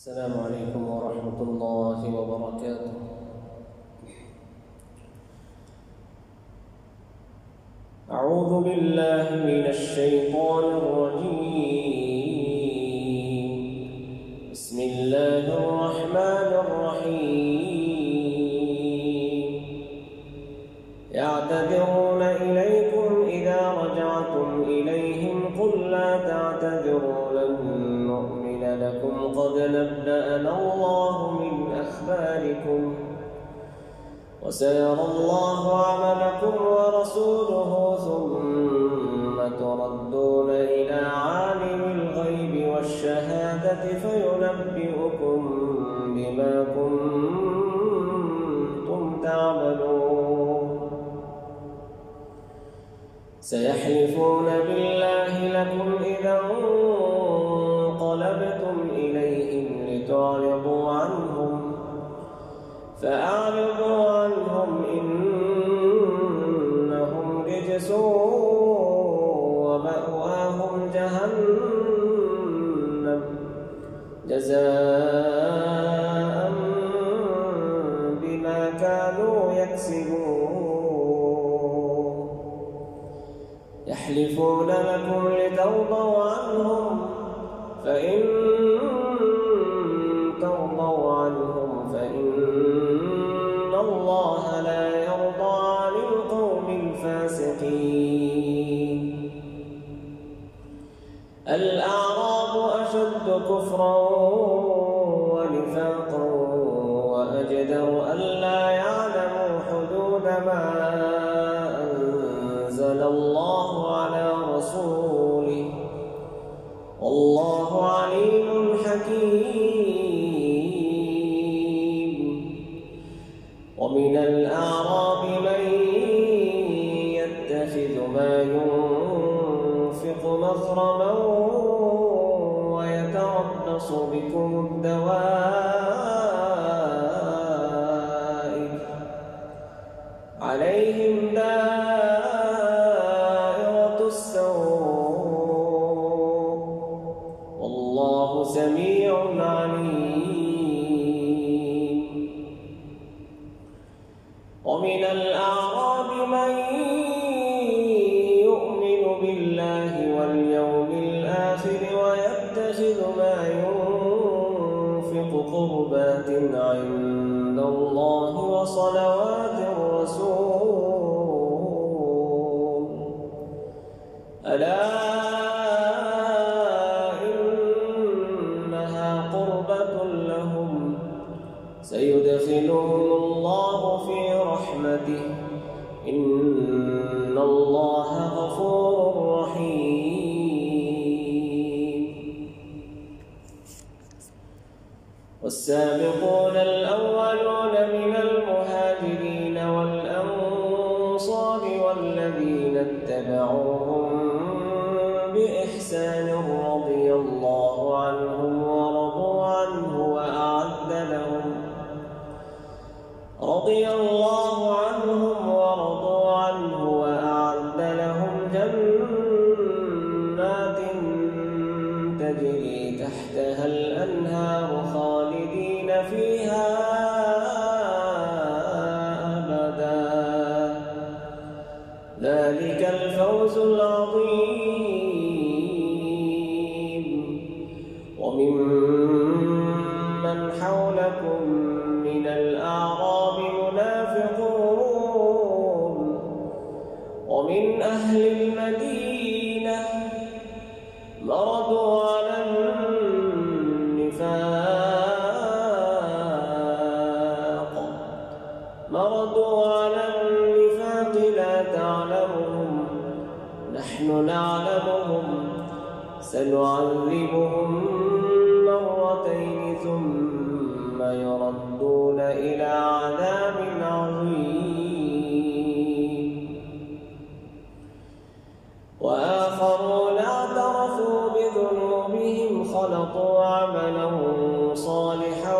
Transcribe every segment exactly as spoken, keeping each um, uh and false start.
السلام عليكم ورحمة الله وبركاته. أعوذ بالله من الشيطان الرجيم. بسم الله الرحمن الرحيم. يعتذرون إليكم إذا رجعتم إليهم قل لا تعتذروا لن نؤمن لكم قد نبأنا الله من أخباركم وسيرى الله عملكم ورسوله ثم تردون إلى عالم الغيب والشهادة فينبئكم بما كنتم تعملون. سيحلفون بالله لكم إذا انقلبتم إليهم لتعرضوا عنهم فأعرضوا عنهم إنهم رجس ومأواهم جهنم جزاء بما كانوا يكسبون. يحلفون لكم لترضوا عنهم فإن ترضوا عنهم فإن الله لا يرضى عن القوم الفاسقين. الأعراب أشد كفرا ونفاقا وأجدر ألا يعلموا حدود ما أنزل الله على رسوله والله عليم حكيم. ومن الأعراب من يتخذ ما ينفق مغرما ويتربص بكم الدوائر عليهم دائرة السوء والله سميع عليم. ومن الأعراب من يؤمن بالله واليوم الآخر ويتخذ ما ينفق قربات عند الله وصلوات الرسول ألا إنها قربة لهم سيدخلهم الله في رحمته إن الله غفور رحيم. والسابقون الأولون من المهاجرين والأنصار والذين اتبعوهم بإحسان رضي الله عنهم ورضوا عنه وأعد لهم رضي الله عنهم ورضوا عنه وأعد لهم جنات تجري تحتها الأنهار خالدين فيها أبدا ذلك الفوز العظيم. وممن حولكم من الأعراب منافقون ومن أهل المدينة مردوا على النفاق مردوا على النفاق لا تعلمهم نحن نعلمهم سنعذبهم مرتين ثم يردون إلى عذاب عظيم. وآخرون اعترفوا بذنوبهم خلطوا عملا صالحا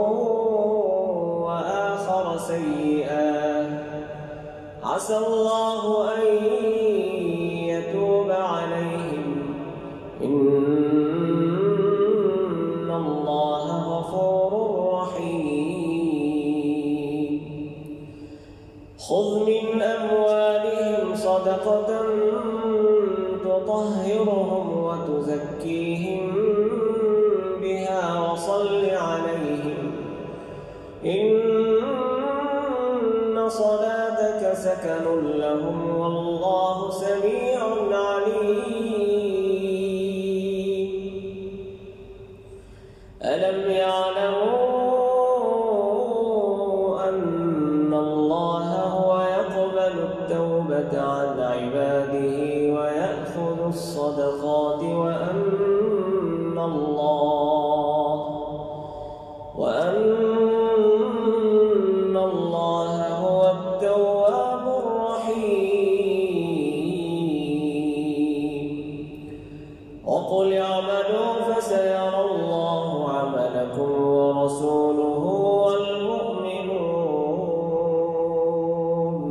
وآخر سيئا عسى الله أن يتوب عليهم إن الله وتطهرهم وتزكيهم بها وصل عليهم إن صلاتك سكن لهم والله سميع عليم ألم يعلموا أن الله هو يقبل التوبة عن عباده ويأخذ الصدقات وأن الله وأن الله هو التواب الرحيم وقل اعملوا فسيرى الله عملكم ورسوله والمؤمنون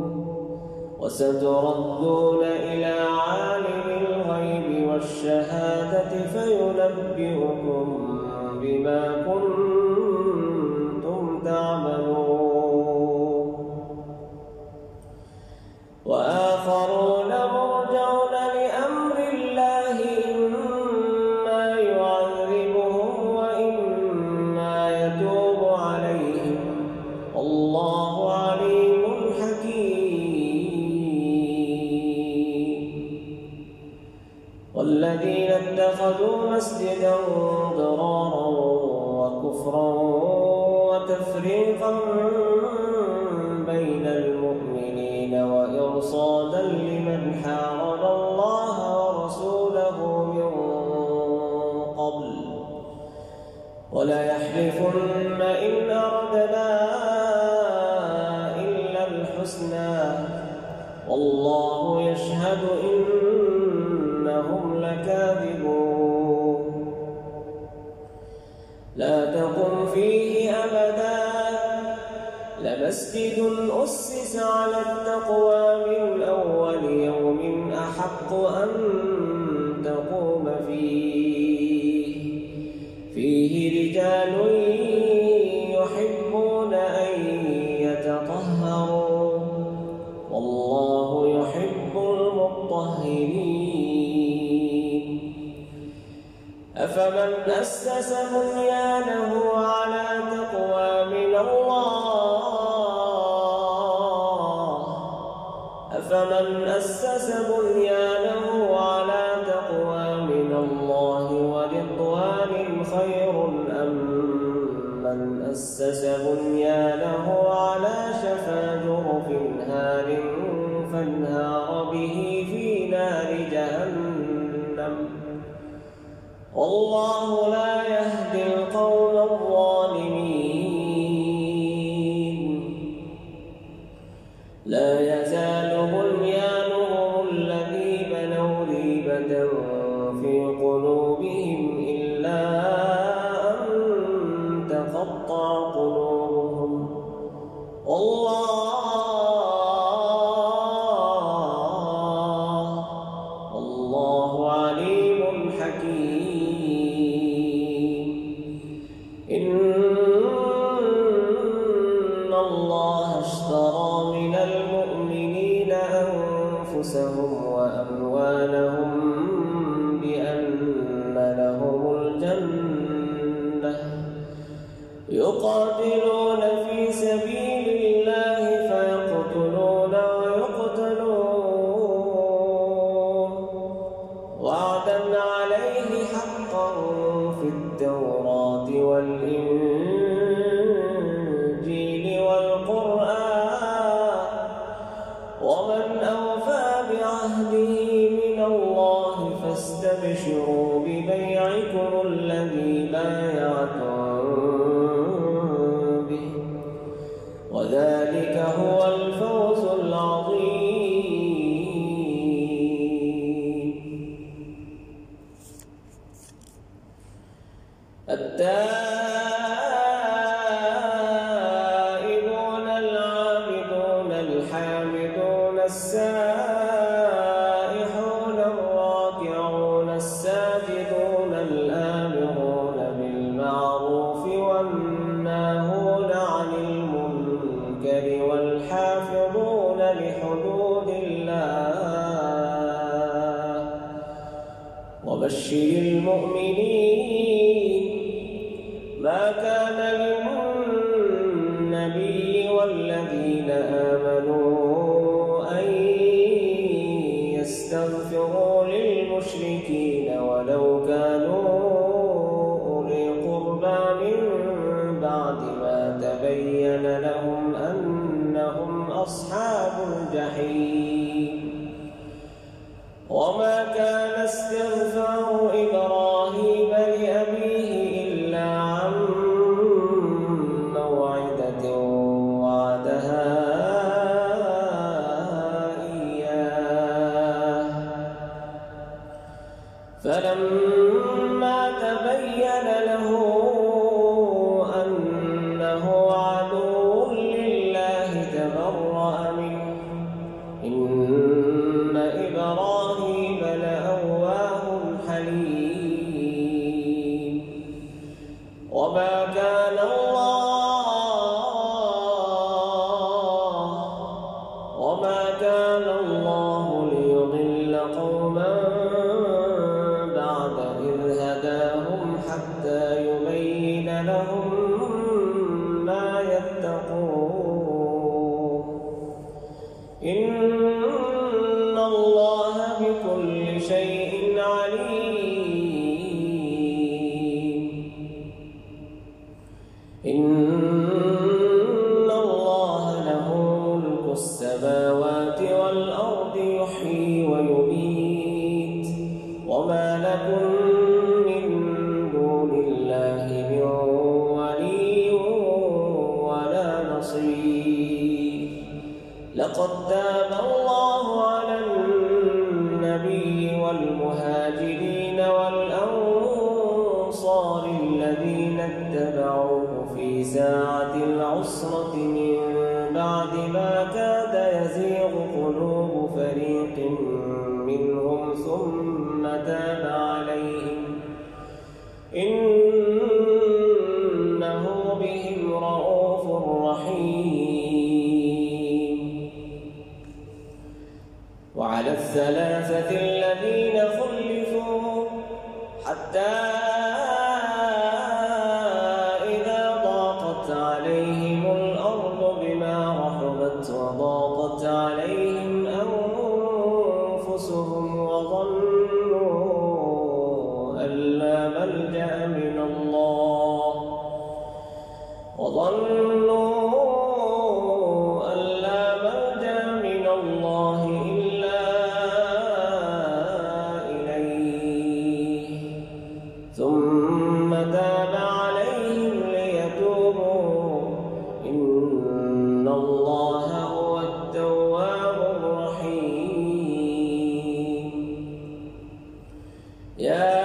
وستردون إلى عالم الغيب والشهادة فينبئكم بما كنتم تعملون وآخرون مرجون لأمر الله إما يعذبهم وإما يتوب عليهم والله عليم حكيم والذين اتخذوا مسجدا ضرارا وكفرا وتفريقا بين المؤمنين وإرصادا لمن حارب الله ورسوله من قبل وليحلفن إن أردنا إلا الحسنى والله يشهد إنهم لكاذبون لا تقم فيه أبدا لمسجد أسس على التقوى من أول يوم أحق أن تقوم فيه فيه رجال يحبون أن يتطهروا والله يحب المطهرين أفمن أسس بنيانه على تقوى من الله أفمن أسس بنيانه على تقوى من الله ورضوان خير أم من أسس بنيانه على شفا جرف هار فانهار به في نار جهنم والله لا يهدي القوم الظالمين لا يزال بنيانهم الذي بنوا ريبة في قلوبهم إلا أن تقطع قلوبهم والله والله عليم حكيم إن الله اشترى من المؤمنين أنفسهم وأموالهم بأن لهم الجنة يقاتلون في سبيل الله فيقتلون ويقتلون وعدا عليه حقا في التوراة والإنجيل والقرآن ومن أوفى بعهده من الله فاستبشروا ببيعكم الذي بايعتم به وذلك هو الفوز العظيم التائبون العابدون الحامدون السائحون الراكعون الساجدون الآمرون بالمعروف والناهون عن المنكر والحافظون لحدود الله وبشر المؤمنين ما كان للنبي والذين آمنوا أن يستغفروا للمشركين ولو كانوا أولي قربى من بعد ما تبين لهم أنهم أصحاب الجحيم وما كان استغفار إبراهيم لأبيه إلا عن موعدة وعدها إياه فلما تبين له أنه عدو لله تبرأ منه إن إبراهيم لأواه حليم وما كان الله وما كان الله ليضل قوما بعد إذ هداهم حتى يبين لهم ما يتقون إن الله بكل شيء عليم إن الله له ملك السماوات والأرض يحيي ويميت وما لكم من دون الله من ولي ولا نصير لقد تاب الله على النبي والمهاجرين والأنصار الذين اتبعوه في ساعة العسرة من بعد ما كاد يزيغ قلوب فريق منهم ثم تاب عليهم إنه بهم رءوف رحيم وعلى الثلاثة الذين خلفوا حتى إذا ضاقت عليهم الأرض بما رحبت وضاقت عليهم أنفسهم وظنوا أن لا ملجأ من الله وظنوا أن لا ملجأ من الله إلا إليه ثم تاب عليهم ليتوبوا إن الله هو التواب الرحيم يا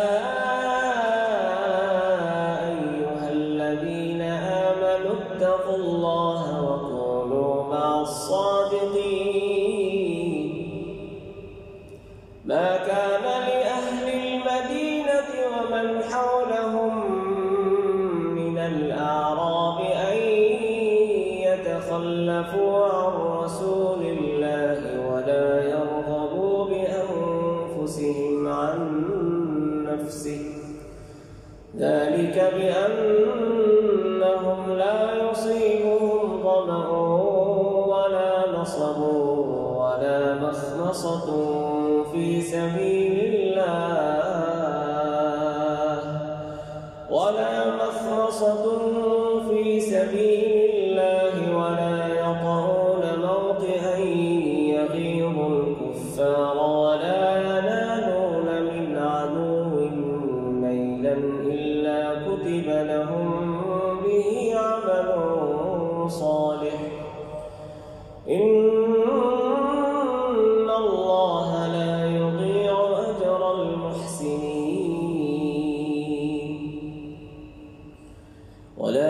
أيها الذين آمنوا اتقوا الله وكونوا مع الصادقين ما كان لأهل المدينة ومن حولهم من الأعراب أن يتخلفوا عن رسول الله ولا يرغبوا بأنفسهم عن نفسه ذلك بأنهم لا يصيبهم ظمأ ولا نصب ولا مخمصة في سبيل الله ولا مخمصة في سبيل الله ولا يطعون موطئا يغيظ الكفار ولا ينالون من عدو نيلا إلا كتب لهم به عمل صالح إن الله لا يضيع أجر المحسنين ولا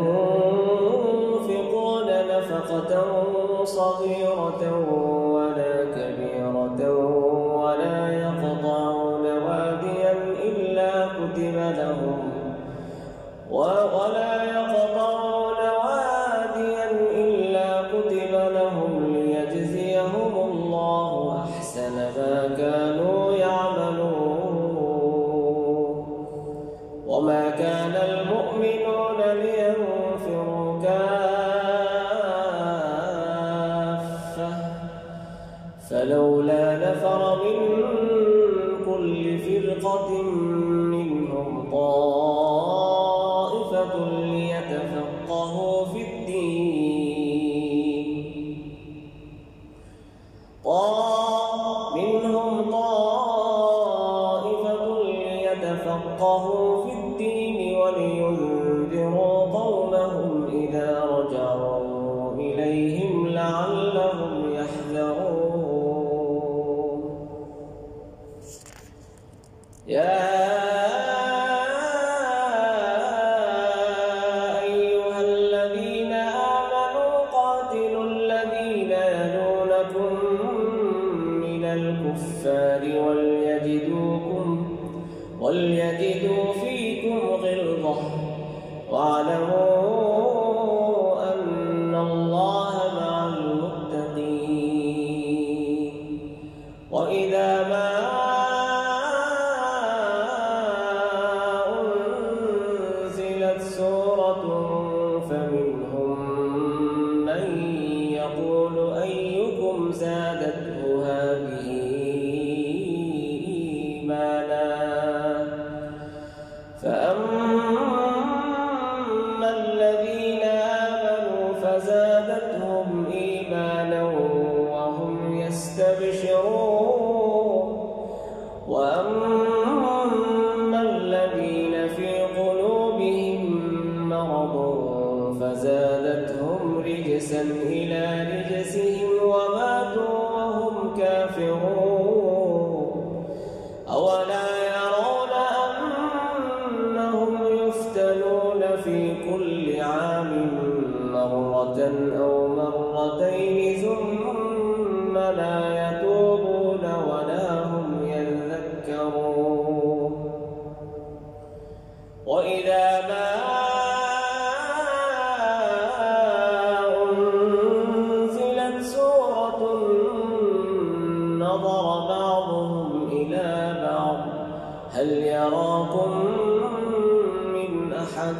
ينفقون نفقة صغيرة ولا كبيرة ولا يقطعون واديا إلا كتب لهم ولا يقطعون واديا إلا كتب لهم ليجزيهم الله أحسن ما كانوا يعملون وما كان المؤمنون لينفروا كافة فلولا نفر من كل فرقة منهم طائفة ليتفقهوا في الدين منهم طائفة ليتفقهوا في الدين ولينذروا قومهم إذا رجعوا إليهم لعلهم يحذرون يا أيها الذين آمنوا قاتلوا الذين يلونكم من الكفار وليجدوكم وليجدوا فيكم غلظة واعلموا أن الله مع المتقين وإذا ما أنزلت سورة فمنهم من يقول أيكم زادته هذه إيمانا فأما الذين آمنوا فزادتهم إيمانا وهم يستبشرون وأما الذين في قلوبهم مرض فزادتهم رجسا إلى رجسهم وماتوا وهم كافرون أولا يرون أنهم يفتنون في كل عام مرة أو مرتين ثم لا يتوبون ولا هم يذكرون وإذا ما أنزلت سورة نظر بعضهم إلى بعض هل يراكم من أحد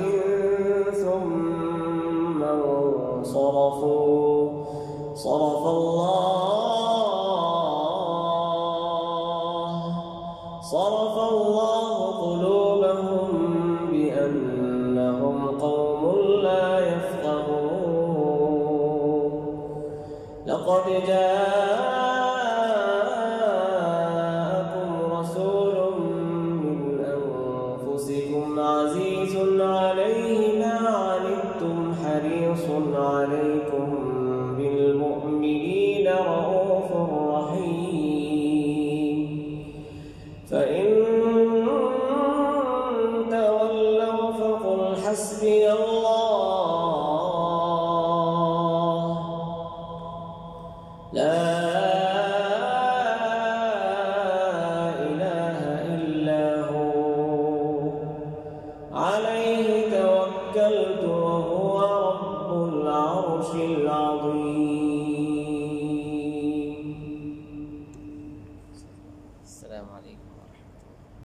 ثم انصرفوا صرف الله